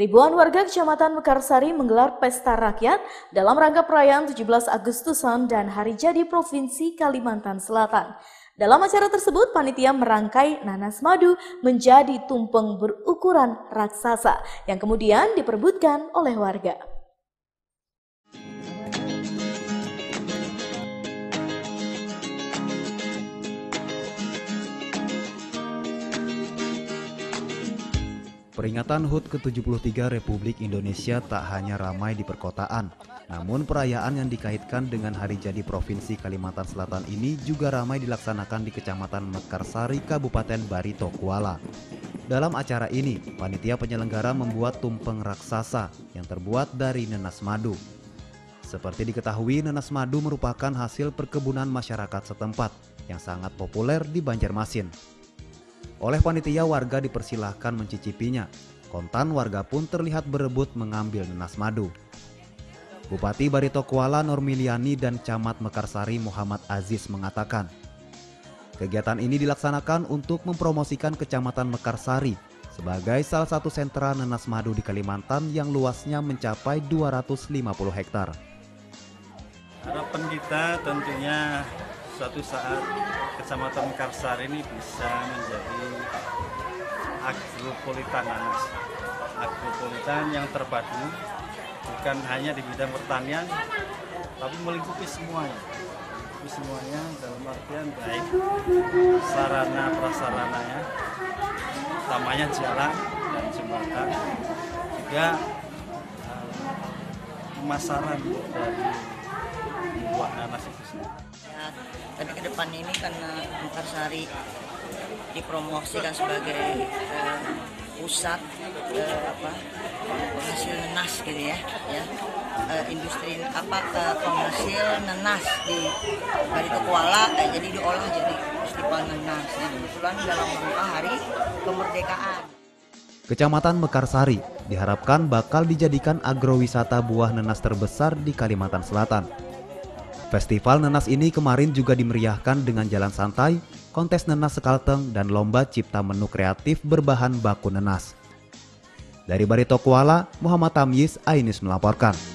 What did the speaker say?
Ribuan warga Kecamatan Mekarsari menggelar pesta rakyat dalam rangka perayaan 17 Agustusan dan Hari Jadi Provinsi Kalimantan Selatan. Dalam acara tersebut, panitia merangkai nanas madu menjadi tumpeng berukuran raksasa yang kemudian diperebutkan oleh warga. Peringatan HUT ke-73 Republik Indonesia tak hanya ramai di perkotaan, namun perayaan yang dikaitkan dengan Hari Jadi Provinsi Kalimantan Selatan ini juga ramai dilaksanakan di Kecamatan Mekarsari, Kabupaten Barito Kuala. Dalam acara ini, panitia penyelenggara membuat tumpeng raksasa yang terbuat dari nanas madu. Seperti diketahui, nanas madu merupakan hasil perkebunan masyarakat setempat yang sangat populer di Banjarmasin. Oleh panitia, warga dipersilahkan mencicipinya. Kontan warga pun terlihat berebut mengambil nanas madu. Bupati Barito Kuala Normiliani dan Camat Mekarsari Muhammad Aziz mengatakan, kegiatan ini dilaksanakan untuk mempromosikan Kecamatan Mekarsari sebagai salah satu sentra nanas madu di Kalimantan yang luasnya mencapai 250 hektar. Harapan kita tentunya suatu saat Kecamatan Mekarsari ini bisa menjadi agropolitan nanas. Agropolitan yang terpadu, bukan hanya di bidang pertanian, tapi melingkupi semuanya. Dalam artian baik sarana prasarananya, utamanya jalan dan jembatan, juga pemasaran dari buah nanas itu sendiri. Tapi ke depan ini karena Mekarsari dipromosikan sebagai pusat penghasil nanas gitu ya, industri penghasil nanas di Barito Kuala, jadi diolah jadi festival nanas. Kebetulan dalam rangka Hari Kemerdekaan. Kecamatan Mekarsari diharapkan bakal dijadikan agrowisata buah nanas terbesar di Kalimantan Selatan. Festival nanas ini kemarin juga dimeriahkan dengan jalan santai, kontes nanas sekalteng, dan lomba cipta menu kreatif berbahan baku nanas. Dari Barito Kuala, Muhammad Tamyiz, Ainus melaporkan.